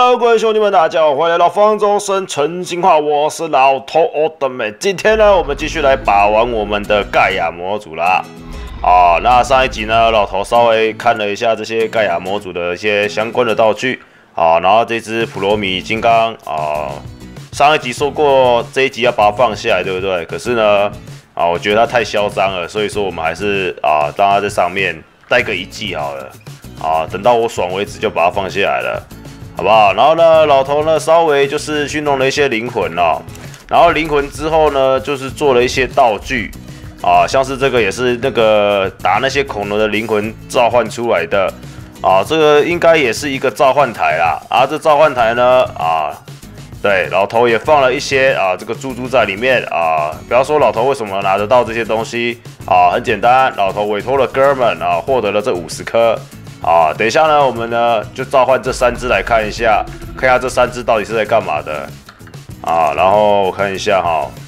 Hello， 各位兄弟们，大家好，欢迎来到方舟生澄清化，我是老头奥特曼。今天呢，我们继续来把玩我们的盖亚模组啦。那上一集呢，老头稍微看了一下这些盖亚模组的一些相关的道具然后这只普罗米金刚上一集说过这一集要把它放下来，对不对？可是呢，我觉得它太嚣张了，所以说我们还是让它在上面待个一季好了。等到我爽为止就把它放下来了，好不好？然后呢，老头呢稍微就是去弄了一些灵魂然后灵魂之后呢，就是做了一些道具像是这个也是那个打那些恐龙的灵魂召唤出来的这个应该也是一个召唤台啦这召唤台呢对，老头也放了一些这个猪猪在里面不要说老头为什么拿得到这些东西很简单，老头委托了哥们获得了这50颗。等一下呢，我们呢就召唤这3只来看一下这3只到底是在干嘛的然后我看一下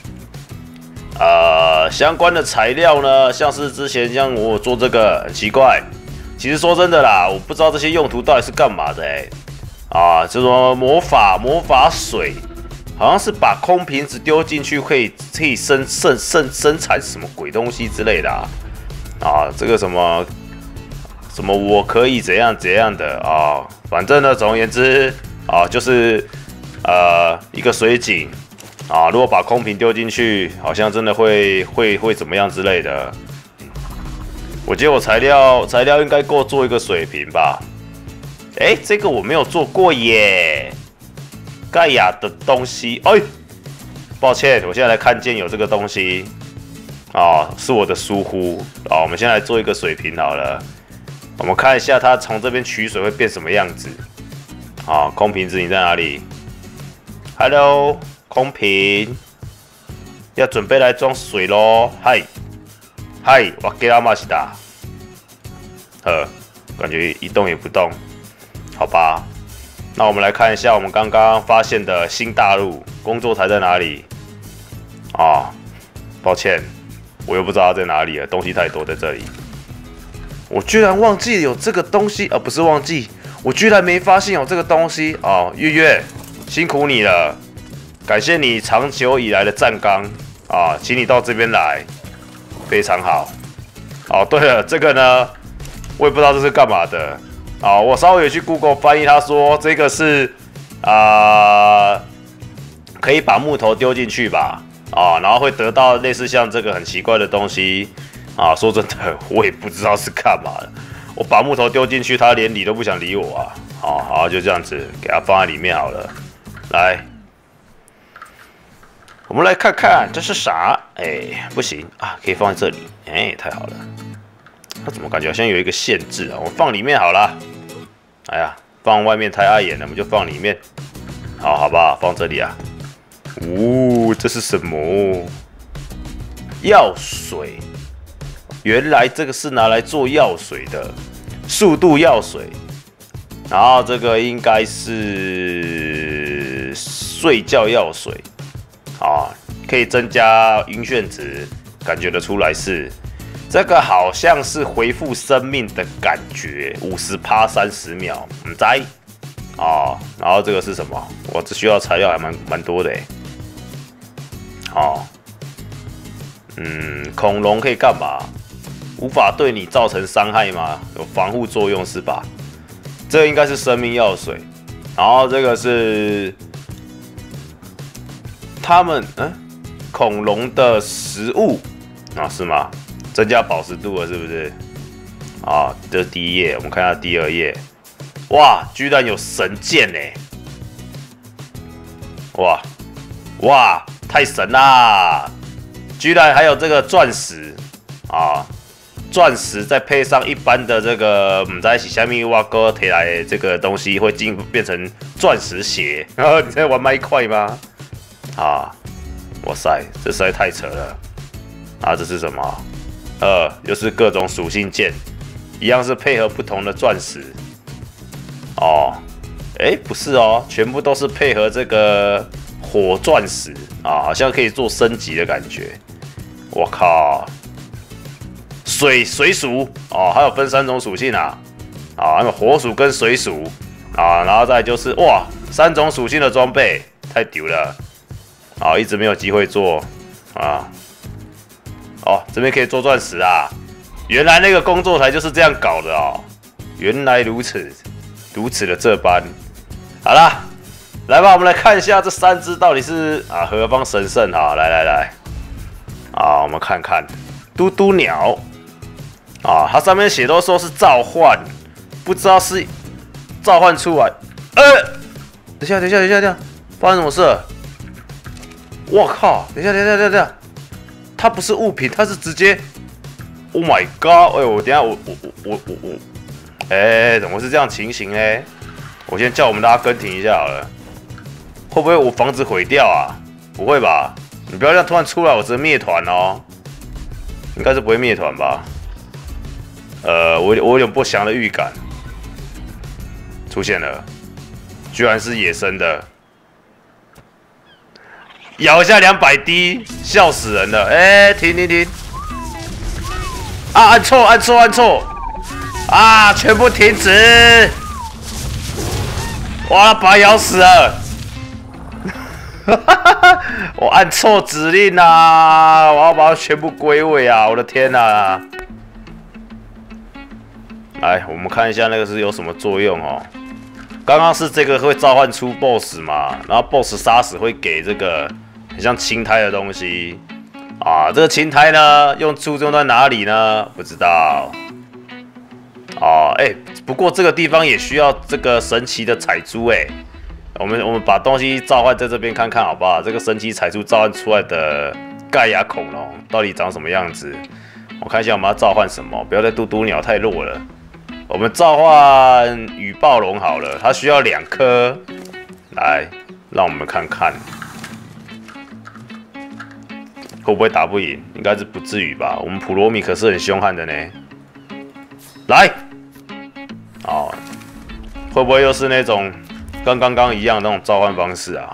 相关的材料呢，像是之前像我做这个很奇怪，其实说真的啦，我不知道这些用途到底是干嘛的这种魔法水，好像是把空瓶子丢进去可以生产什么鬼东西之类的这个什么我可以怎样的反正呢，总而言之就是一个水井如果把空瓶丢进去，好像真的会怎么样之类的。我觉得我材料应该够做一个水瓶吧。这个我没有做过耶，盖亚的东西。抱歉，我现在才看见有这个东西是我的疏忽我们先来做一个水瓶好了。我们看一下它从这边取水会变什么样子。空瓶子你在哪里 ？Hello， 空瓶，要准备来装水咯。嗨，我给他马西达。感觉一动也不动，好吧。那我们来看一下我们刚刚发现的新大陆工作台在哪里？抱歉，我又不知道它在哪里了，东西太多在这里。我居然忘记有这个东西，不是忘记，我居然没发现有这个东西月月，辛苦你了，感谢你长久以来的站岗请你到这边来，非常好。对了，这个呢，我也不知道这是干嘛的我稍微有去 Google 翻译，他说这个是可以把木头丢进去吧然后会得到类似像这个很奇怪的东西。说真的，我也不知道是干嘛的。我把木头丢进去，他连理都不想理我好，就这样子，给它放在里面好了。来，我们来看看这是啥？不行可以放在这里。太好了。它怎么感觉好像有一个限制我放里面好了。哎呀，放外面太碍眼了，我们就放里面。好吧，放这里这是什么？药水。原来这个是拿来做药水的，速度药水。然后这个应该是睡觉药水可以增加晕眩值，感觉得出来是这个，好像是恢复生命的感觉，50%、30秒，唔知然后这个是什么？我只需要材料还蛮多的恐龙可以干嘛？无法对你造成伤害吗？有防护作用是吧？这个应该是生命药水。然后这个是他们恐龙的食物是吗？增加饱食度了是不是？这是第1页，我们看一下第2页。哇，居然有神剑哇，太神啦！居然还有这个钻石钻石再配上一般的这个不知道是什么挖哥提来的这个东西，会变成钻石鞋。你在玩麦块吗？哇塞，这实在太扯了这是什么？又是各种属性键，一样是配合不同的钻石。不是全部都是配合这个火钻石好像可以做升级的感觉。我靠！水属还有分3种属性还有火属跟水属然后再就是哇， 3种属性的装备，太屌了！好，一直没有机会做啊。哦，这边可以做钻石啊！原来那个工作台就是这样搞的哦。原来如此，如此的这般。好啦，来吧，我们来看一下这3只到底是何方神圣啊！来，啊，我们看看嘟嘟鸟啊，它上面写都说是召唤，不知道是召唤出来。等一下，发生什么事了？我靠！等一下，它不是物品，它是直接 ，Oh my god！ 哎呦，等一下我，怎么是这样情形呢？我先叫我们大家跟停一下好了。会不会我房子毁掉啊？不会吧？你不要这样突然出来，我直接灭团哦。应该是不会灭团吧？我有点不祥的预感。出现了，居然是野生的。咬一下200滴，笑死人了！停！按错！啊，全部停止！哇，把它咬死了！我按错指令啊！我要把它全部归位啊！我的天啊！来，我们看一下那个是有什么作用哦。刚刚是这个会召唤出 BOSS 嘛，然后 BOSS 杀死会给这个很像青苔的东西啊。这个青苔呢，用在哪里呢？不知道。哦，不过这个地方也需要这个神奇的彩珠我们把东西召唤在这边看看好不好？这个神奇彩珠召唤出来的盖亚恐龙到底长什么样子？我看一下我们要召唤什么，不要再嘟嘟鸟太弱了。我们召唤羽暴龙好了，它需要2颗。来，让我们看看会不会打不赢？应该是不至于吧？我们普罗米可是很凶悍的呢。来，哦，会不会又是那种跟刚刚一样的那种召唤方式啊？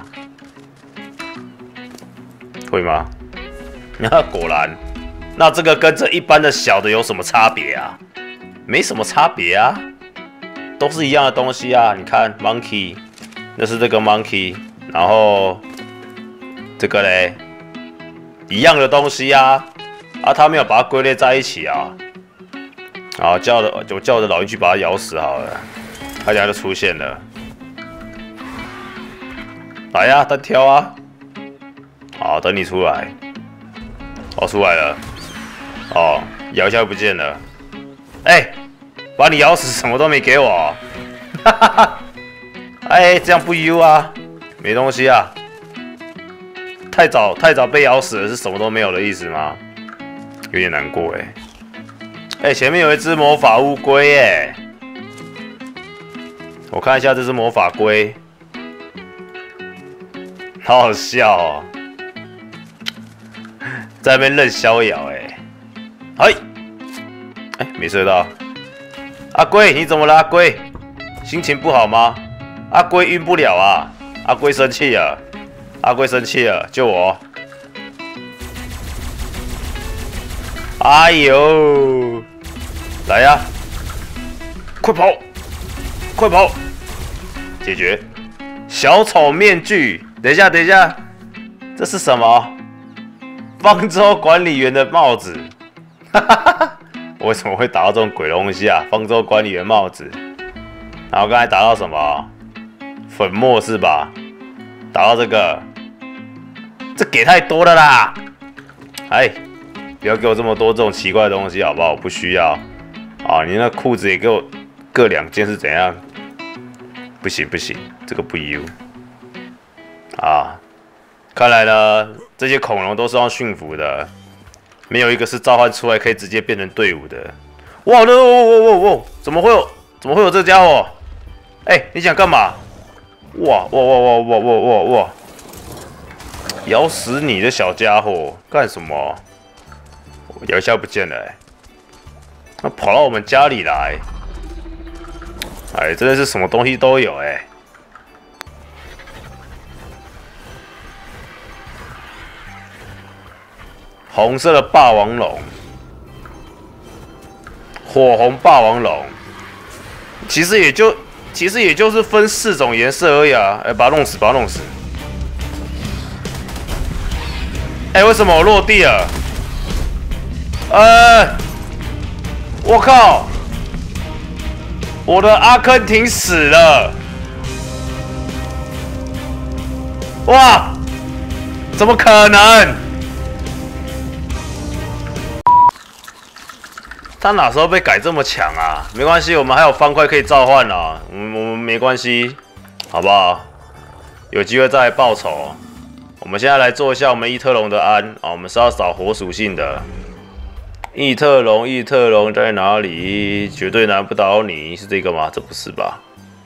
会吗？果然，那这个跟这一般的小的有什么差别啊？没什么差别啊，都是一样的东西啊。你看 ，monkey， 那是这个 monkey， 然后这个嘞，一样的东西啊。他没有把它归类在一起啊。好，叫我的老鹰去把它咬死好了，它等下就出现了。来呀，单挑啊！好，等你出来。哦，出来了。哦，咬一下就不见了。把你咬死，什么都没给我。哈哈哈！这样不优啊，没东西啊。太早被咬死了，是什么都没有的意思吗？有点难过前面有一只魔法乌龟我看一下这只魔法龟，好好笑哦，在那边任逍遥没射到。阿龟，你怎么了？阿龟，心情不好吗？阿龟晕不了啊！阿龟生气了，救我！哎呦，来呀！快跑！解决。小丑面具，等一下，这是什么？方舟管理员的帽子。哈哈哈！我为什么会打到这种鬼东西啊？方舟管理员帽子。然后刚才打到什么？粉末是吧？打到这个，这给太多了啦！不要给我这么多这种奇怪的东西好不好？我不需要。你那裤子也给我各2件是怎样？不行，这个不优。看来呢，这些恐龙都是要驯服的。没有一个是召唤出来可以直接变成队伍的。哇！怎么会有这家伙？你想干嘛？哇！咬死你的小家伙！干什么？咬一下不见了他跑到我们家里来。真的是什么东西都有红色的霸王龙，火红霸王龙，其实也就其实也就是分4种颜色而已啊！哎，把它弄死，把它弄死！哎，为什么我落地了？我靠！我的阿根廷死了！哇！怎么可能？他哪时候被改这么强啊？没关系，我们还有方块可以召唤啊，我们没关系，好不好？有机会再来报仇。我们现在来做一下我们异特龙的安啊，我们是要找火属性的。异特龙在哪里？绝对难不倒你，是这个吗？这不是吧？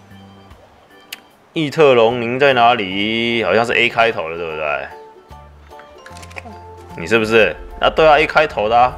异特龙，您在哪里？好像是 A 开头的，对不对？你是不是？啊，对啊 ，A 开头的啊。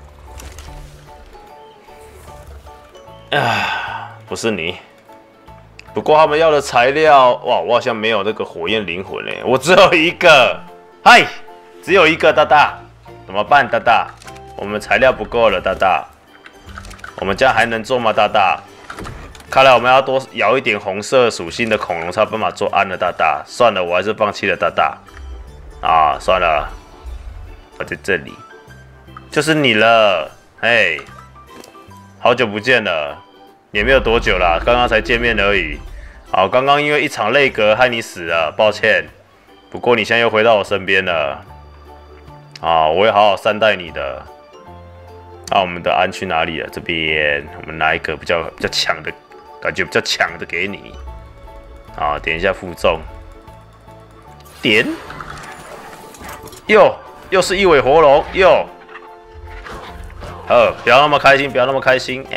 不是你。不过他们要的材料，哇，我好像没有那个火焰灵魂嘞，我只有一个。嗨，只有一个，大大，怎么办，大大？我们材料不够了，大大。我们这样还能做吗，大大？看来我们要多咬一点红色属性的恐龙才有办法做安了，大大。算了，我还是放弃了，大大。啊，算了，我在这里，就是你了，嘿。好久不见了，也没有多久啦，刚刚才见面而已。好，刚刚因为一场内阁害你死了，抱歉。不过你现在又回到我身边了，啊，我会好好善待你的。我们的安去哪里了？这边，我们拿一个比较强的，感觉比较强的给你。啊，点一下负重，点，又是一尾活龙，不要那么开心，不要那么开心，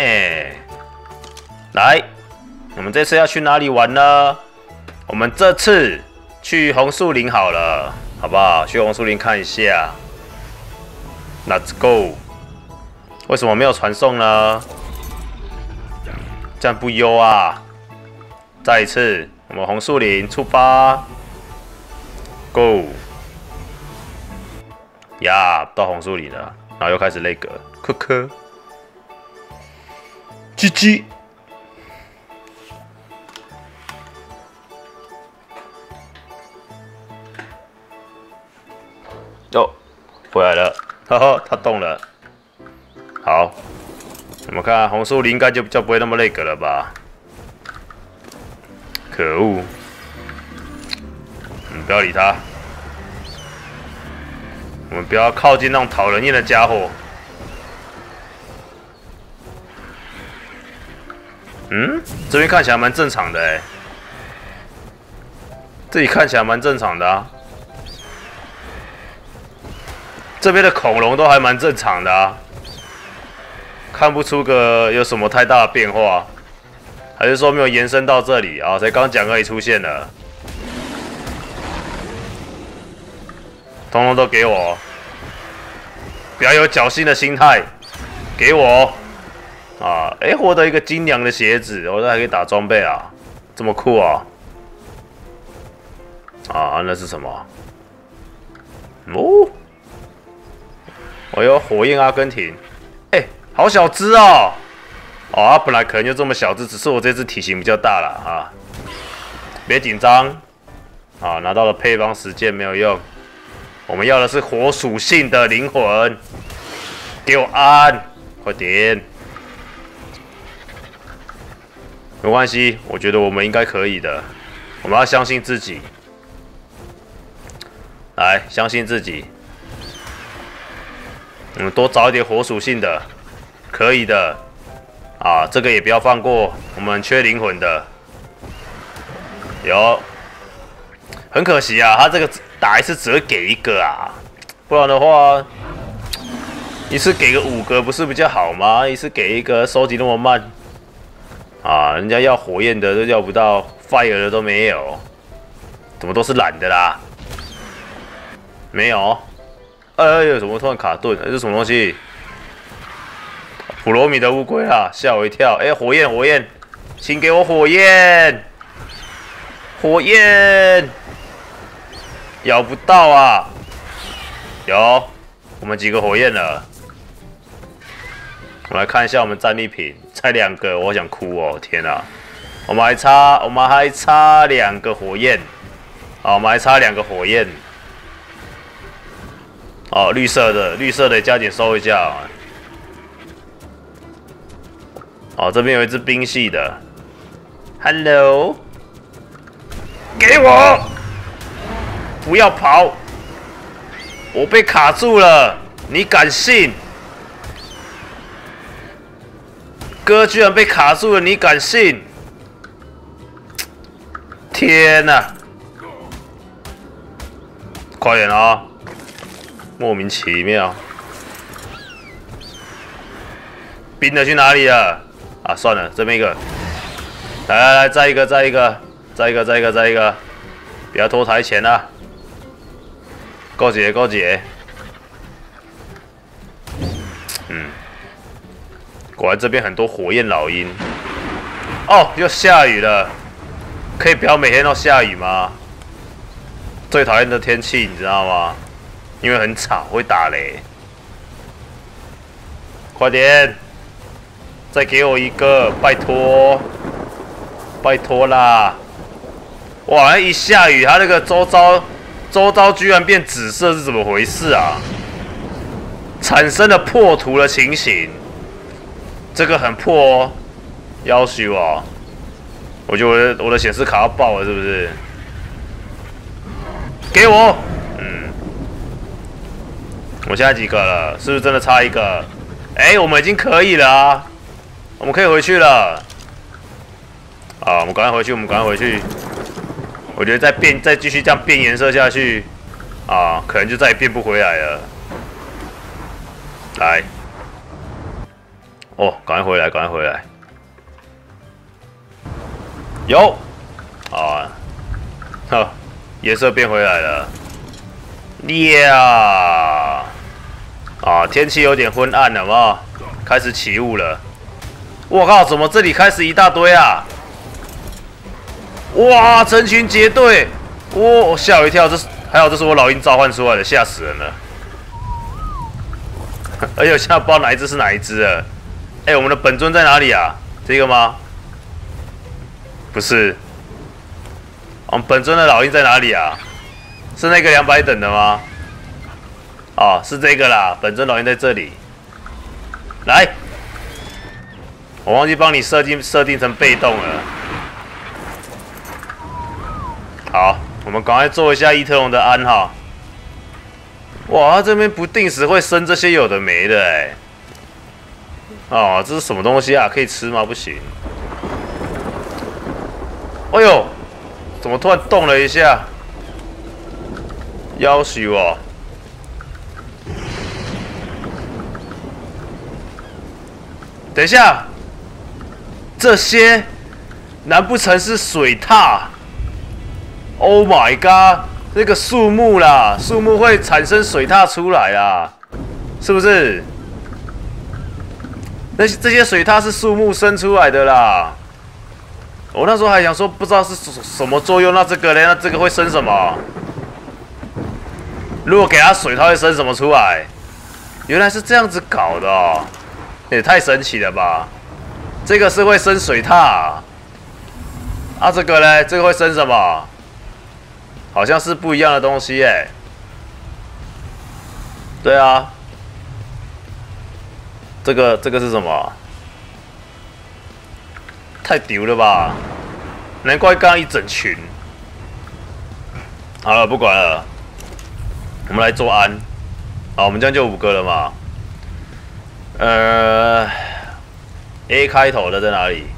来，我们这次要去哪里玩呢？我们这次去红树林好了，好不好？去红树林看一下。Let's go。为什么没有传送呢？这样不优啊！再一次，我们红树林出发 ，Go。呀，到红树林了，然后又开始那个。科科，GG，回来了，哈哈，他动了。好，我们看红树林应该就比较不会那么那个了吧？可恶，不要理他，我们不要靠近那种讨人厌的家伙。这边看起来蛮正常的哎，这里看起来蛮正常的啊。这边的恐龙都还蛮正常的啊，看不出个有什么太大的变化，还是说没有延伸到这里啊？才刚讲而已出现了，通通都给我，不要有侥幸的心态，给我。获得一个精良的鞋子，我这还可以打装备啊，这么酷啊！那是什么？我有火焰阿根廷，好小只哦！它本来可能就这么小只，只是我这只体型比较大了啊。别紧张，拿到了配方10件没有用，我们要的是火属性的灵魂，给我安，快点！没关系，我觉得我们应该可以的。我们要相信自己，来，相信自己。我们多找一点火属性的，可以的。这个也不要放过，我们缺灵魂的。有，很可惜啊，他这个打一次只会给一个啊，不然的话，一次给个5个不是比较好吗？一次给一个，收集那么慢。人家要火焰的都要不到 ，fire 的都没有，怎么都是蓝的啦？没有，怎么突然卡顿？这是什么东西？普罗米的乌龟啊，吓我一跳！火焰，请给我火焰！火焰，咬不到啊！有，我们几个火焰了。我们来看一下我们战利品，才2个，我想哭哦！天啊， 我们还差2个火焰。好，我们还差2个火焰。哦，绿色的加减收一下啊。哦，这边有一只冰系的 ，Hello， 给我，不要跑，我被卡住了，你敢信？哥居然被卡住了，你敢信？天哪！快点啊！莫名其妙，冰的去哪里了？啊，算了，这边一个，来，再一个，不要拖台前啊！够姐，果然这边很多火焰老鹰。哦，又下雨了，可以不要每天都下雨吗？最讨厌的天气，你知道吗？因为很吵，会打雷。快点，再给我一个，拜托啦！哇，一下雨，它那个周遭居然变紫色，是怎么回事啊？产生了破图的情形，这个很破哦，要求哦。我觉得我的显示卡要爆了，是不是？给我，我现在几个了？是不是真的差1个？哎，我们已经可以了啊，我们可以回去了。啊，我们赶快回去，我觉得再继续这样变颜色下去，啊，可能就再也变不回来了。来，哦，赶快回来。有，啊，好。颜色变回来了，啊，天气有点昏暗了嘛，开始起雾了。我靠，怎么这里开始一大堆啊？哇，成群结队，我吓我一跳，还好这是我老鹰召唤出来的，吓死人了。而且我现在不知道哪一只是哪一只了。哎，我们的本尊在哪里啊？这个吗？不是。我们本尊的老鹰在哪里啊？是那个200等的吗？哦，是这个啦，本尊老鹰在这里。来，我忘记帮你设定成被动了。好，我们赶快做一下伊特龙的安哈。哇，他这边不定时会生这些有的没的哎。哦，这是什么东西啊？可以吃吗？不行。哎呦！怎么突然动了一下？要死哦！等一下，这些难不成是水獭 ？Oh my god！ 这个树木啦，树木会产生水獭出来啦，是不是？这些水獭是树木生出来的啦。我那时候还想说，不知道是什么作用，那这个呢？那这个会生什么？如果给它水，它会生什么出来？原来是这样子搞的哦，也太神奇了吧！这个是会生水獭啊，这个呢？这个会生什么？好像是不一样的东西耶。对啊，这个是什么？太丢了吧！难怪刚刚一整群。好了，不管了，我们来做安。好，我们这样就5个了嘛。A 开头的在哪里？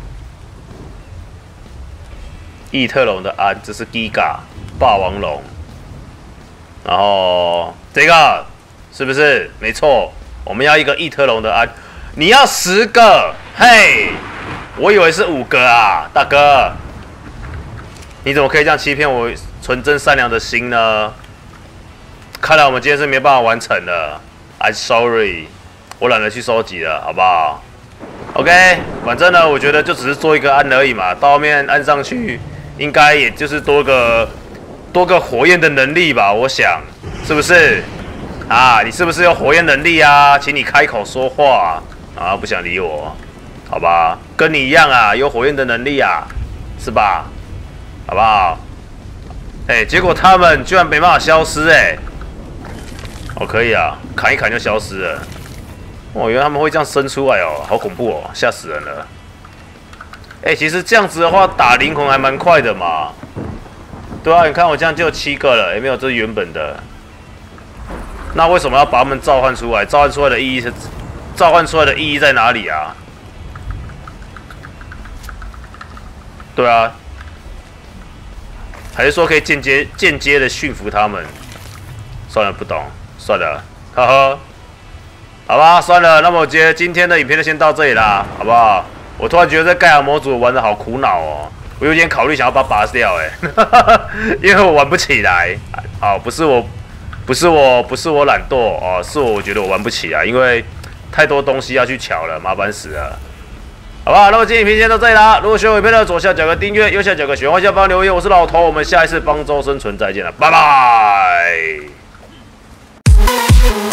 异特龙的安，这是 Giga 霸王龙。然后这个是不是？没错，我们要一个异特龙的安。你要10个，嘿！我以为是5个啊，大哥，你怎么可以这样欺骗我纯真善良的心呢？看来我们今天是没办法完成的 ，I'm sorry， 我懒得去收集了，好不好 ？OK， 反正呢，我觉得就只是做一个按而已嘛，到后面按上去，应该也就是多个火焰的能力吧，我想，是不是？啊，你是不是有火焰能力啊？请你开口说话啊！不想理我。好吧，跟你一样啊，有火焰的能力啊。 是吧？好不好？哎，结果他们居然没办法消失哎！哦，可以啊，砍一砍就消失了。哦，原来他们会这样生出来哦，好恐怖哦，吓死人了。哎，其实这样子的话，打灵魂还蛮快的嘛。对啊，你看我这样就有7个了，也没有这是原本的。那为什么要把他们召唤出来？召唤出来的意义在哪里啊？对啊，还是说可以间接的驯服他们？算了，不懂，算了，呵呵，好吧，算了。那么我觉得今天的影片就先到这里啦，好不好？我突然觉得这盖亚模组玩的好苦恼哦，我有点考虑想要把它拔掉哎，因为我玩不起来。好，不是我懒惰哦，是我觉得我玩不起来，因为太多东西要去瞧了，麻烦死了。好吧，那么今天影片先到这里啦。如果喜欢我影片的，左下角个订阅，右下角个喜欢，下方留言。我是老头，我们下一次方舟生存再见了，拜拜。